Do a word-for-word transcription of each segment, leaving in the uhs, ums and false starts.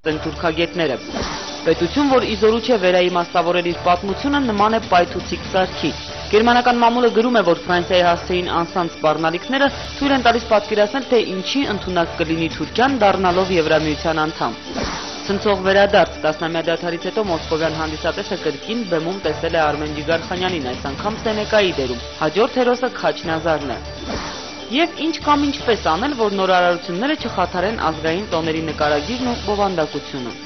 են թուրքագետները։ Պետություն, որ իզորու չէ վերաիմաստավորել իր պատմությունը, նման է պայթուցիկ սարքի։ Գերմանական մամուլը գրում է, որ Ֆրանսիայի հասցեին անսանց սպառնալիքները թույլ են տալիս պատկերացնել, թե ինչի ընդունակ կլինի Թուրքիան դառնալով Եվրամիության անդամ։ Ցնցող վերադարձ տասնամյա դադարից հետո մոսկովյան հանդիսատեսը կրկին բեմում տեսել է Արմեն Ջիգարխանյանին, այս անգամ Սենեկայի դերում։ Հաջորդ հերոսը Խաչնազարն է։ Եվ ինչ կամ ինչպես անել, որ նորարարությունները չխաթարեն ազգային տոների նկարագիրն ու բովանդակությունը։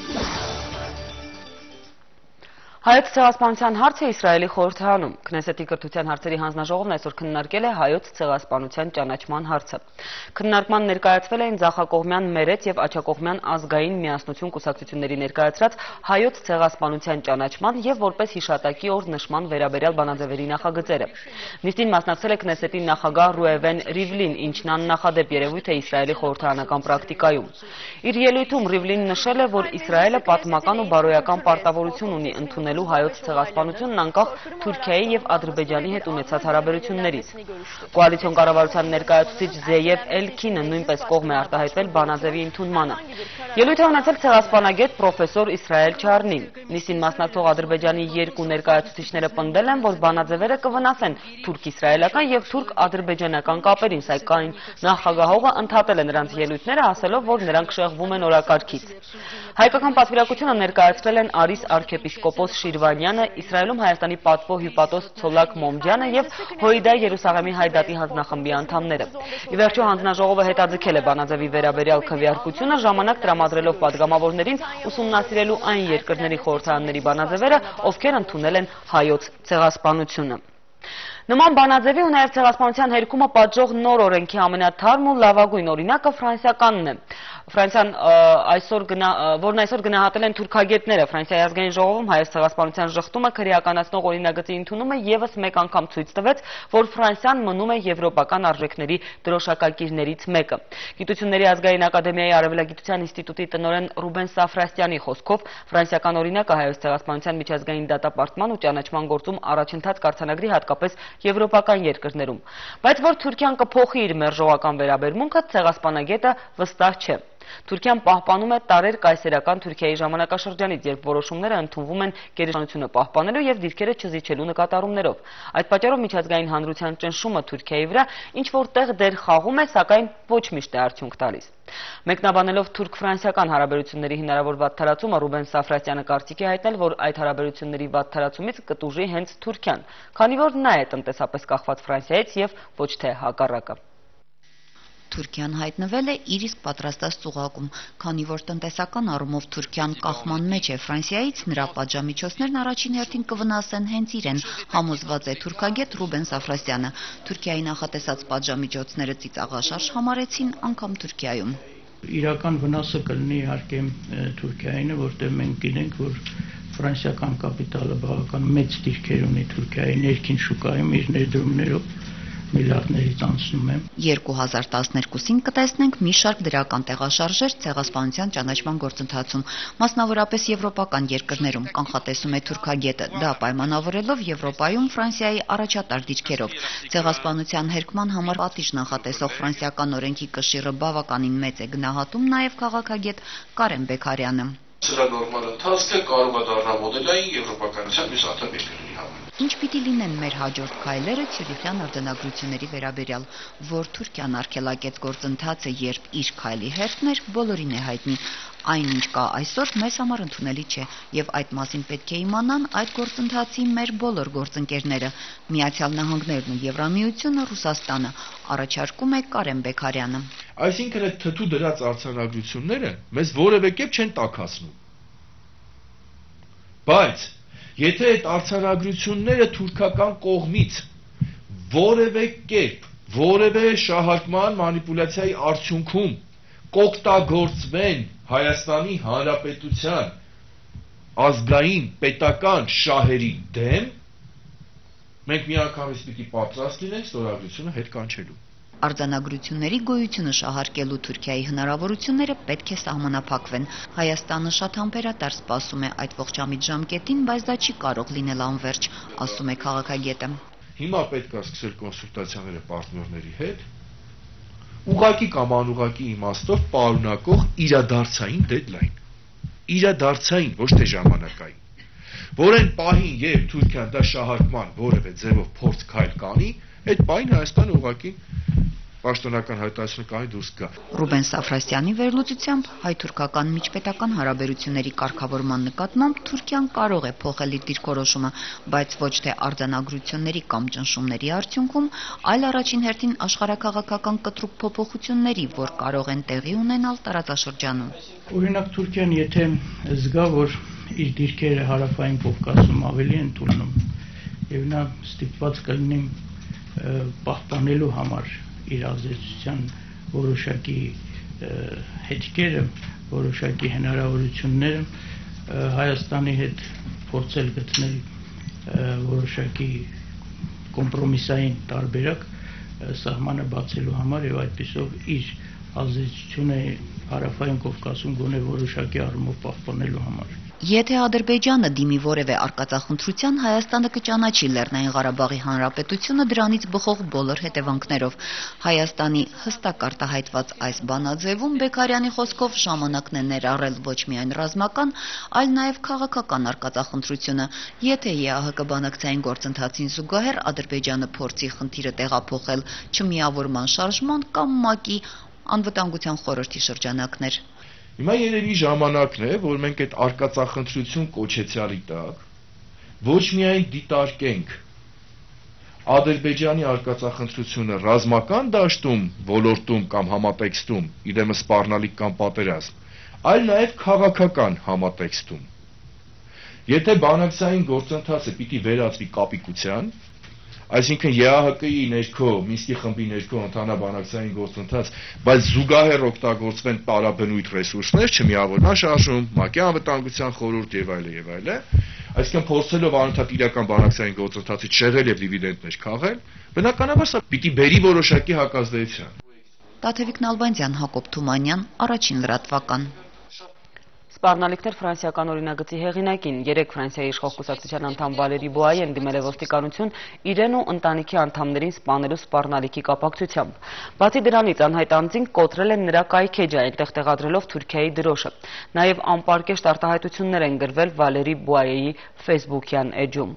Հայոց ցեղասպանության հարցը Իսրայելի խորհրդարանում։ Քնեսեթի կրթության հարցերի հանձնաժողովն այսօր քննարկել է հայոց ցեղասպանության ճանաչման հարցը։ Քննարկման ներկայացվել էին ձախակողմյան Մերեթ եւ աջակողմյան ազգային միասնություն կուսակցությունների ներկայացրած հայոց ցեղասպանության ճանաչման եւ որպես հիշատակի օր նշման վերաբերյալ բանաձևերի նախագծերը։ Նիստին մասնակցել է Քնեսեթի նախագահ Ռուևեն Ռիվլին, ինչն աննախադեպ երևույթ է Իսրայելի խորհրդարանական պրակտիկայում։ Իր ելույթում Ռիվլինն նշել է, որ Իսրայելը պատմական ու բարոյական պարտավորություն ունի ընդունել հայոց ցեղասպանությունն անկախ Թուրքիայի եւ Ադրբեջանի հետ ունեցած հարաբերություններից։ Կոալիցիոն կառավարության ներկայացուցիչ Զեյեվ Էլքինը նույնպես կողմ է արտահայտվել բանաձևի ընդունմանը։ Ելույթ է ունեցել ցեղասպանագետ պրոֆեսոր Իսրայել Չարնին։ Նիստին մասնակցող Ադրբեջանի երկու ներկայացուցիչները պնդել են, որ բանաձևերը կվնասեն թուրք-իսրայելական եւ թուրք-ադրբեջանական կապերին, սակայն նախագահողը ընդհատել է նրանց ելույթները, ասելով, որ նրանք շեղվում են օրակարգից։ Հայկական պատվիրակությունը ներկայացրել են Արիս arczepiskopos Շիրվանյանը, Իսրայելում Հայաստանի պատվո հյուպատոս Ցոլակ Մոմջյանը եւ Հոիդա Երուսաղեմի հայդատի հանձնախմբի անդամները։ Ի վերջո հանձնաժողովը հետաձգել է բանաձևի վերաբերյալ քվեարկությունը, ժամանակ տրամադրելով падգամավորներին ուսումնասիրելու այն երկրների խորհրդարանների բանաձևերը, ովքեր ընդունել են հայոց ցեղասպանությունը։ Նման բանաձևի ու նաև ցեղասպանության հերկումը պատժող նոր օրենքի ամենաթարմ ու լավագույն օրինակը ֆրանսիականն է։ Ֆրանսիան այսօր որն այսօր գնահատել են թուրքագետները, Ֆրանսիայի ազգային ժողովում հայոց ցեղասպանության շղթումը քրեականացնող օրինագծի ընդունումը եւս մեկ անգամ ցույց տվեց, որ Ֆրանսիան մնում է եվրոպական արժեքների դրոշակակիրներից մեկը։ Գիտությունների ազգային ակադեմիայի արևելագիտության ինստիտուտի տնօրեն Ռուբեն Սաֆրաստյանի խոսքով ֆրանսիական օրինակը հայոց ցեղասպանության միջազգային դատապարտման ու ճանաչման գործում առաջընթաց կարգանագրի հատկապես եվրոպական երկրներում, բայց որ Թուրքիան կփոխի իր մերժողական վերաբերմունքը, ցեղասպանագետը վստահ չէ։ Թուրքիան պահպանում է տարեր կայսերական Թուրքիայի ժամանակաշրջանից, երբ որոշումները ընդունվում են գերիշխանությունը պահպանելու եւ դիրքերը չզիջելու նկատառումներով։ Այդ պատճառով միջազգային հանրության ճնշումը Թուրքիայի վրա ինչ որտեղ դեր խաղում է, սակայն ոչ միշտ է արդյունք տալիս։ Մեկնաբանելով թուրք-ֆրանսիական հարաբերությունների հնարավոր վատթարացումը, Ռուբեն Սաֆրաստյանը կարծիք է հայտնել, որ այդ հարաբերությունների վատթարացումից կտուժի հենց Թուրքիան, քանի որ նա է տնտեսապես կախված Ֆրանսիայից եւ ոչ թե հակառակը։ Թուրքիան հայտնվել է իր իսկ պատրաստած ծուղակում, քանի որ տնտեսական առումով Թուրքիան կախման մեջ է Ֆրանսիայից, նրա պատժամիջոցներն առաջին հերթին կվնասեն հենց իրեն, համոզված է թուրքագետ Ռուբեն Սաֆրաստյանը։ Թուրքիայի նախատեսած պատժամիջոցները ծիծաղաշարժ համարեցին անգամ Թուրքիայում։ Իրական վնասը կլինի իհարկե Թուրքիային, որտեղ մենք գիտենք, որ ֆրանսիական կապիտալը բավական մեծ դիրքեր ունի Թուրքիայի ներքին շուկայում իր ներդրումներով միլիարդներից անցնում է։ երկու հազար տասներկուսին կտեսնենք մի շարք դրական տեղաշարժեր ցեղասպանության ճանաչման գործընթացում, մասնավորապես եվրոպական երկրներում, կանխատեսում է թուրքագետը, դա պայմանավորելով Եվրոպայում Ֆրանսիայի առաջատար դիրքերով։ Ցեղասպանության հերկման համար պատիժ նախատեսող ֆրանսիական օրենքի կշիռը բավականին մեծ է գնահատում նաև քաղաքագետ Կարեն Բեքարյանը։ Սրա նորմալ ընթացքը կարող է դառնալ մոդելային եվրոպականության մյուս անդամ երկրների համար։ Ինչ պիտի լինեն մեր հաջորդ քայլերը Ցյուրիխյան արձանագրությունների վերաբերյալ, որ Թուրքիան արգելակեց գործընթացը, երբ իր քայլի հերթն էր, բոլորին է հայտնի։ Այն, ինչ կա այսօր, մեզ համար ընդունելի չէ, եւ այդ մասին պետք է իմանան այդ գործընթացի մեր բոլոր գործընկերները, Միացյալ Նահանգներն ու Եվրամիությունը, Ռուսաստանը, առաջարկում է Կարեն Բեքարյանը։ Այսինքն այդ թթու դրած արձանագրությունները մեզ որևէ կերպ չեն տաքացնում։ Բայց եթե այդ արձանագրությունները թուրքական կողմից որևէ կերպ, որևէ շահարկման մանիպուլյացիայի արդյունքում կօգտագործվեն Հայաստանի Հանրապետության ազգային պետական շահերի դեմ, մենք միանգամից պիտի պատրաստ լինենք ստորագրությունը հետ կանչելու։ Արձանագրությունների գոյությունը շահարկելու Թուրքիայի հնարավորությունները պետք է սահմանափակվեն։ Հայաստանը շատ համբերատար սպասում է այդ ողջամիտ ժամկետին, բայց դա չի կարող լինել անվերջ, ասում է քաղաքագետը։ Հիմա պետք է սկսել կոնսուլտացիաները պարտներների հետ, ուղղակի կամ անուղղակի իմաստով պարունակող իրադարձային դեդլայն։ իրադարձային, ոչ թե ժամանակային, որ այն պահին, երբ Թուրքիան դա շահարկման որևէ ձևով փորձ քայլ կանի, այդ պահին Հայաստանը ուղղակի պաշտոնական հայտարարություն կանի դուրս գա։ Ռուբեն Սաֆրասյանի վերլուծությամբ հայ-թուրքական միջպետական հարաբերությունների կարգավորման նկատմամբ Թուրքիան կարող է փոխել իր դիրքորոշումը, բայց ոչ թե արձանագրությունների կամ ճնշումների արդյունքում, այլ առաջին հերթին աշխարհաքաղաքական կտրուկ փոփոխությունների, որ կարող են տեղի ունենալ տարածաշրջանում։ Օրինակ Թուրքիան եթե զգա, որ իր դիրքերը հարավային Կովկասում ավելի են տունում, եւ նա ստիպված կլինի պահպանելու համար իր ազդեցության որոշակի հետքերը, որոշակի հնարավորությունները Հայաստանի հետ փորձել գտնել որոշակի կոմպրոմիսային տարբերակ սահմանը բացելու համար եւ այդպիսով իր ազդեցությունը հարավային Կովկասում գոնե որոշակի առումով պահպանելու համար։ Եթե Ադրբեջանը դիմի որևէ արկածախնդրության, Հայաստանը կճանաչի Լեռնային Ղարաբաղի Հանրապետությունը դրանից բխող բոլոր հետևանքներով։ Հայաստանի հստակ արտահայտված այս բանաձևում Բեկարյանի խոսքով ժամանակն է ներառել ոչ միայն ռազմական, այլ նաև քաղաքական արկածախնդրությունը։ Եթե ԵԱՀԿ բանակցային գործընթացին զուգահեռ Ադրբեջանը փորձի խնդիրը տեղափոխել չմիավորման շարժման կամ ՄԱԿ-ի անվտանգության խորհրդի շրջանակներ։ Հիմա երևի ժամանակն է, որ մենք այդ արկածախնդրություն կոչեցյալի տակ ոչ միայն դիտարկենք Ադրբեջանի արկածախնդրությունը ռազմական դաշտում, ոլորտում կամ համատեքստում, իրեմս սպառնալիք կամ պատերազմ, այլ նաև քաղաքական համատեքստում։ Եթե բանակցային գործընթացը պիտի վերածվի կապիկության, այսինքն ԵԱՀԿ-ի ներքո, Մինսկի խմբի ներքո ընդհանուր բանակցային գործընթաց, բայց զուգահեռ օգտագործվեն տարաբնույթ ռեսուրսներ, չմիավորման շարժում, ՄԱԿ-ի անվտանգության խորհուրդ եւ այլն եւ այլն, այսինքն փորձելով անընդհատ իրական բանակցային գործընթացից շեղել եւ դիվիդենտներ քաղել, բնականաբար սա պիտի բերի որոշակի հակազդեցության։ Տաթևիկ Նալբանդյան, Հակոբ Թումանյան, Առաջին լրատվական։ Սպառնալիքներ ֆրանսիական օրինագծի հեղինակին, երեք Ֆրանսիայի իշխող կուսակցության անդամ Վալերի Բուայեն դիմել է ոստիկանություն իրեն ու ընտանիքի անդամներին սպանելու սպառնալիքի կապակցությամբ։ Բացի դրանից անհայտ անձին կոտրել են նրա կայքեջը, այնտեղ տեղադրելով Թուրքիայի դրոշը։ Նաև անպարկեշտ արտահայտություններ են գրվել Վալերի Բուայեի ֆեյսբուքյան էջում։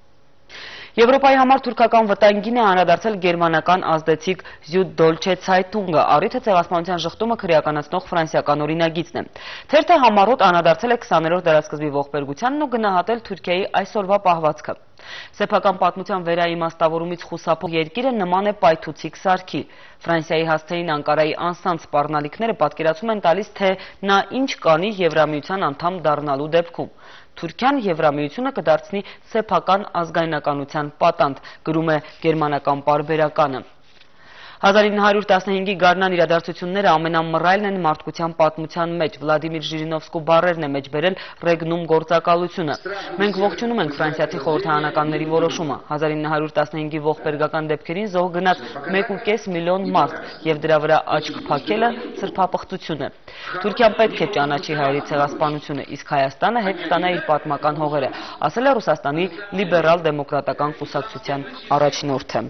Եվրոպայի համար թուրքական վտանգին է անդրադարձել գերմանական ազդեցիկ Süddeutsche Zeitung-ը, առիթը ցեղասպանության շղթումը քրեականացնող ֆրանսիական օրինագիծն է։ Թերթը համառոտ անդրադարձել է քսաներորդ դարաշրջանի ողբերգությանն ու գնահատել Թուրքիայի այսօրվա պահվածքը։ Սեփական պատմության վերաիմաստավորումից խուսափող երկիրը նման է պայթուցիկ սարքի։ Ֆրանսիայի հասցեին Անկարայի անսանձ սպառնալիքները պատկերացում են տալիս, թե նա ինչ կանի Եվրամիության անդամ դառնալու դեպքում։ Թուրքիան Եվրամիությունը կդարձնի սեփական ազգայնականության պատանդ, գրում է գերմանական պարբերականը։ հազար ինը հարյուր տասնհինգի գարնան իրադարձությունները ամենամռայլն են մարդկության պատմության մեջ։ Վլադիմիր Ժիրինովսկու բառերն է մեջ բերել Ռեգնում գործակալությունը։ Մենք ողջունում ենք ֆրանսիացի խորհրդարանականների որոշումը։ հազար ինը հարյուր տասնհինգի ողբերգական դեպքերին զոհ գնաց մեկ ու կես միլիոն մարդ, եւ դրա վրա աչք փակելը սրբապղծություն է։ Թուրքիան պետք է ճանաչի հայերի ցեղասպանությունը, իսկ Հայաստանը հետ ստանա իր պատմական հողերը, ասել է Ռուսաստանի լիբերալ դեմոկրատական կուսակցության առաջնորդը։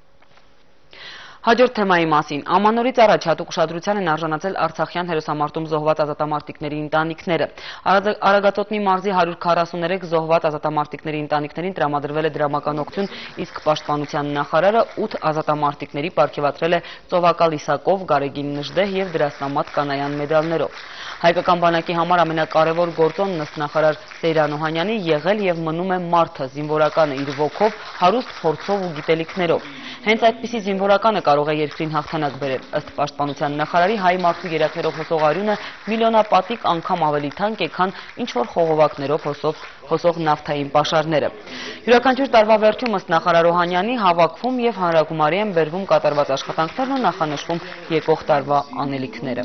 Հաջորդ թեմայի մասին ամանորից առաջ հատուկ ուշադրության են արժանացել Արցախյան հերոսամարտում զոհված ազատամարտիկների ընտանիքները։ Արագածոտնի մարզի հարյուր քառասուներեք զոհված ազատամարտիկների ընտանիքներին տրամադրվել է դրամական օգնություն, իսկ պաշտպանության նախարարը ութ ազատամարտիկների պարգևատրել է ծովակալ Իսակով, Գարեգին Նժդեհ եւ Դրասնամատ Կանայան մեդալներով։ Հայկական բանակի համար ամենակարևոր գործոնն ըստ նախարար Սեյրան Օհանյանի եղել եւ մնում է մարդը, զինվորականը իր ոգով, հարուստ փորձով ու գիտելիքներով։ Հենց այդպիսի զինվորականը կարող է երկրին հաղթանակ բերել։ Ըստ պաշտպանության նախարարի հայ մարդու երակներով հոսող արյունը միլիոնապատիկ անգամ ավելի թանկ է, քան ինչ-որ խողովակներով հոսող հոսող նավթային պաշարները։ Յուրաքանչյուր տարվա վերջում ըստ նախարար Օհանյանի հավաքվում եւ հանրագումարի են բերվում կատարված աշխատանքներն ու նախանշվում եկող տարվա անելիքները։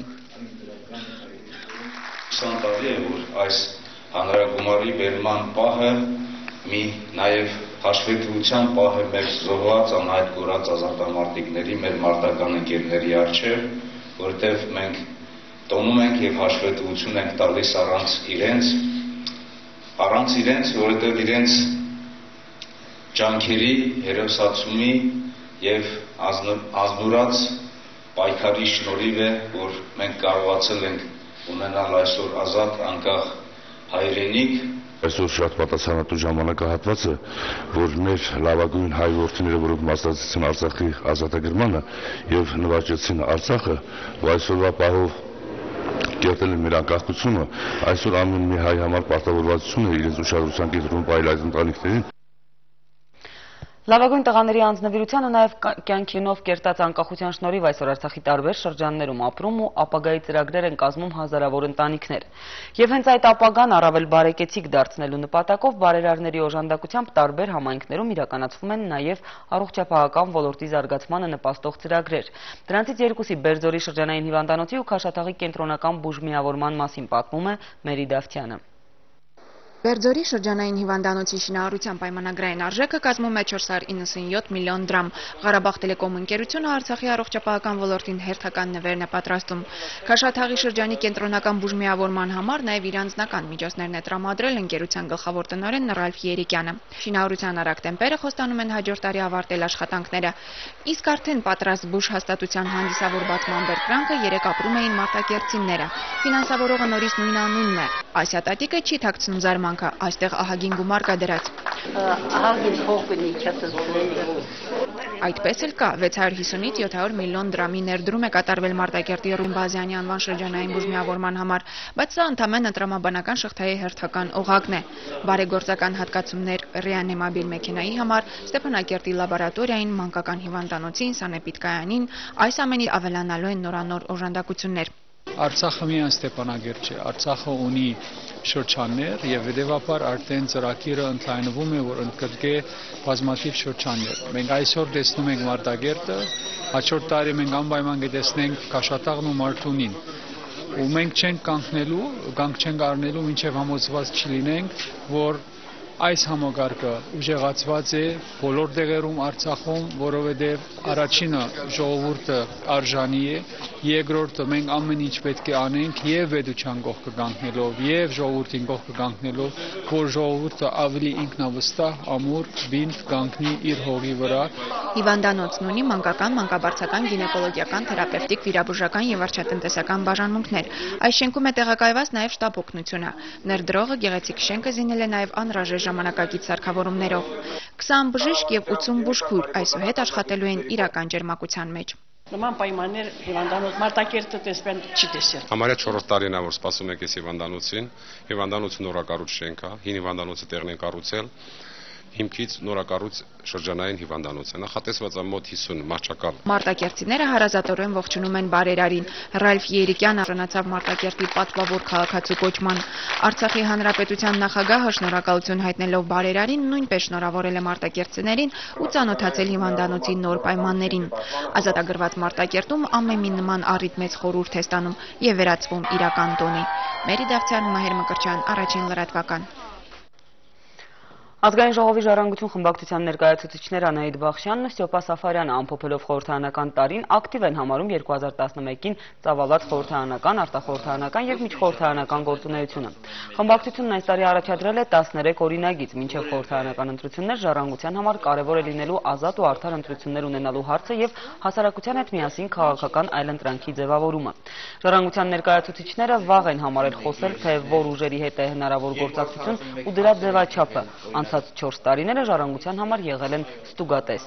Քսան տարի է, որ այս հանրագումարի բերման պահը մի նաև հաշվետվության պահ է մեր զոհված անհայտ կորած ազատամարտիկների, մեր մարտական ընկերների առջև, որտեղ մենք տոնում ենք եւ հաշվետվություն ենք տալիս առանց իրենց, առանց իրենց, որովհետեւ իրենց ջանքերի, հերոսացումի եւ ազնուրած պայքարի շնորհիվ է, որ մենք կարողացել ենք ունենալ այսօր ազատ, անկախ հայրենիք։ Այսօր շատ պատասխանատու ժամանակահատված է, որ մեր լավագույն հայ որդիները, որոնք մասնակցեցին Արցախի ազատագրմանը եւ նվաճեցին Արցախը, ու այսօրվա պահով կերտել են մեր անկախությունը, այսօր ամեն մի հայ համար պարտավորվածություն է իրենց ուշադրության կենտրոնում պահել այդ ընտանիքներին։ Լավագույն տղաների անձնվիրությանը նաև կյանքինով կերտած անկախության շնորհիվ այսօր Արցախի տարբեր շրջաններում ապրում ու ապագայի ծրագրեր են կազմում հազարավոր ընտանիքներ։ Եվ հենց այդ ապագան առավել բարեկեցիկ դարձնելու նպատակով բարերարների օժանդակությամբ տարբեր համայնքներում իրականացվում են նաև առողջապահական ոլորտի զարգացմանը նպաստող ծրագրեր։ Դրանցից երկուսի Բերձորի շրջանային հիվանդանոցի ու Քաշաթաղի կենտրոնական բուժմիավորման մասին պատմում է Մերի Դավթյանը։ Բերձորի շրջանային հիվանդանոցի շինարարության պայմանագրային արժեքը կազմում է չորս հարյուր իննսունյոթ միլիոն դրամ։ Ղարաբաղ տելեկոմ ընկերությունը Արցախի առողջապահական ոլորտին հերթական նվերն է պատրաստում։ Քաշաթաղի շրջանի կենտրոնական բուժմիավորման համար նաև իր անձնական միջոցներն է տրամադրել ընկերության գլխավոր տնօրեն Ռալֆ Երիկյանը։ Շինարարության արագ տեմպերը խոստանում են հաջորդ տարի ավարտել աշխատանքները։ Իսկ արդեն պատրաստ բուժ հաստատության հանդիսավոր բացման բերկրանքը երեք ապրում էին մարտակերտցիները։ Ֆինանսավորողը նորից նույն անունն է։ Ասիա տատիկը չի թաքցնում զարմանքը, այստեղ ահագին գումար կա դրած։ Ահագին փող կնի չտզվել։ Այդպես էլ կա, վեց հարյուր հիսունից յոթ հարյուր միլիոն դրամի ներդրում է կատարվել Մարտակերտի Ռումբազյանի անվան շրջանային բուժմիավորման համար, բայց սա ընդամենը տրամաբանական շղթայի հերթական օղակն է։ Բարեգործական հատկացումներ ռեանիմաբիլ մեքենայի համար, Ստեփանակերտի լաբորատորիային, մանկական հիվանդանոցին, սանեպիդկայանին, այս ամենի ավելանալու են նորանոր օժանդակություններ։ Արցախը միայն Ստեփանագերտ չէ, Արցախը ունի շրջաններ եւ հետեւաբար արդեն ծրագիրը ընդլայնվում է, որ ընդգրկե բազմաթիվ շրջաններ։ Մենք այսօր տեսնում ենք Մարտակերտը, հաջորդ տարի մենք անպայման կտեսնենք Քաշաթաղն ու Մարտունին։ Ու մենք չենք կանգնելու, կանգ չենք առնելու, մինչեւ համոզված չլինենք, որ այս համագարկը ուժեղացված է բոլոր տեղերում Արցախում, որովհետև առաջինը ժողովուրդը արժանի է, երկրորդը մենք ամեն ինչ պետք է անենք եւ պետության կողքը կանգնելով եւ ժողովրդին կողքը կանգնելով, որ ժողովուրդը ավելի ինքնավստահ, ամուր, բինտ կանգնի իր հողի վրա։ Հիվանդանոցն ունի մանկական, մանկաբարձական, գինեկոլոգիական, թերապևտիկ, վիրաբուժական եւ վարչատնտեսական բաժանմունքներ։ Այս շենքում է տեղակայված նաեւ շտաբ օգնությունը։ Ներդրողը գեղեցիկ շենքը զինել է նաեւ անհրաժեշտ ժամանակակից սարքավորումներով։ քսան բժիշկ եւ ութսուն բուժքույր այսուհետ աշխատելու են իրական ջերմակության մեջ։ Նման պայմաններ հիվանդանոց Մարտակերտը տեսնեն չի տեսել։ Համարյա չորրորդ տարին է, որ սպասում եք այս հիվանդանոցին։ Հիվանդանոցը նորակառույց շենք է, հին հիվանդանոցը տեղն են կառուցել։ Հիմքից նորակառույց շրջանային հիվանդանոց է, նախատեսված է մոտ հիսուն մարզչակալ։ Մարտակերտցիները հարազատորեն ողջունում են բարերարին։ Ռալֆ Երիկյանը արժանացավ Մարտակերտի պատվավոր քաղաքացու կոչման։ Արցախի հանրապետության նախագահը շնորհակալություն հայտնելով բարերարին նույնպես շնորհավորել է մարտակերտցիներին ու ծանոթացել հիվանդանոցի նոր պայմաններին։ Ազատագրված Մարտակերտում ամեն մի նման առիթ մեծ խորհուրդ է ստանում եւ վերածվում իրական տոնի։ Մերի Դավթյան, Մահեր Մկրտչյան, Առաջին լրատվական։ Ազգային ժողովի ժառանգություն խմբակցության ներկայացուցիչներ Անահիտ Բախշյանն ու Ստյոպա Սաֆարյանը ամփոփելով խորհրդարանական տարին ակտիվ են համարում երկու հազար տասնմեկին ծավալած խորհրդարանական, արտախորհրդարանական եւ միջխորհրդարանական գործունեությունը։ Խմբակցությունն այս տարի առաջադրել է տասներեք օրինագիծ, մինչև խորհրդարանական ընտրություններ ժառանգության համար կարևոր է լինելու ազատ ու արդար ընտրություններ ունենալու հարցը եւ հասարակության հետ միասին քաղաքական այլընտրանքի ձևավորումը։ Ժառանգության ներկայացուցիչները վաղ են համարել խոսել, թե որ ուժերի հետ է հնարավոր գործակցություն ու դրա ձևաչափը։ Անցած չորս տարիները ժառանգության համար եղել են ստուգատես։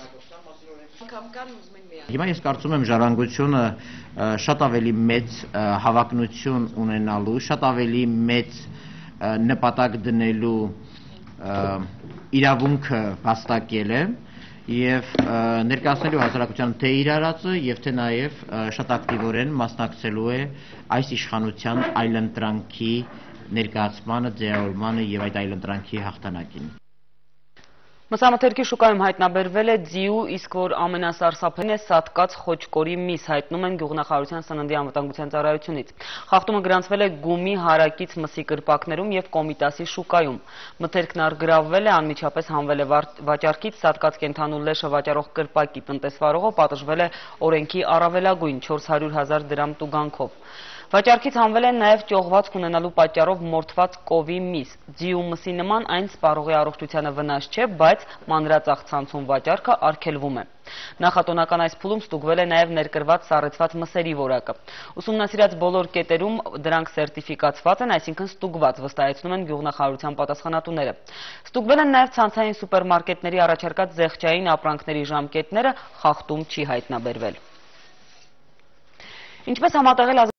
Հիմա ես կարծում եմ ժառանգությունը շատ ավելի մեծ հավակնություն ունենալու, շատ ավելի մեծ նպատակ դնելու իրավունքը հաստատել է եւ ներկայացնելու հասարակության թե իր արածը եւ թե նաեւ շատ ակտիվորեն մասնակցելու է այս իշխանության այլընտրանքի ներկայացմանը, ձևավորմանը եւ այդ այլընտրանքի հաղթանակին։ Մսամթերքի շուկայում հայտնաբերվել է ձիու, իսկ որ ամենասարսափելին է սատկած խոճկորի միս, հայտնում են Գյուղնախարարության սննդի անվտանգության ծառայությունից։ Խախտումը գրանցվել է Գումի հարակից մսի կրպակներում եւ Կոմիտասի շուկայում։ Մթերքն առգրավվել է, անմիջապես հանվել է վաճառքից, սատկած կենդանու լեշը վաճառող կրպակի տնտեսվարողը պատժվել է օրենքի առավելագույն չորս հարյուր հազար դրամ տուգանքով։ Վաճառքից հանվել են նաև ճողվածք ունենալու պատճառով մորթված կովի միս։ Ձիու մսի նման այն սպառողի առողջությանը վնաս չէ, բայց մանրածախ ցանցում վաճառքը արգելվում է։ Նախատոնական այս փուլում ստուգվել է նաև ներկրված սառեցված մսերի որակը։ Ուսումնասիրած բոլոր կետերում դրանք սերտիֆիկացված են, այսինքն ստուգված, վստահեցնում են գյուղնախարարության պատասխանատուները։ Ստուգվել են նաև ցանցային սուպերմարկետների առաջարկած զեղչային ապրանքների ժամկետները, խախտում չի հայտնաբերվել։ Ինչպես համատեղել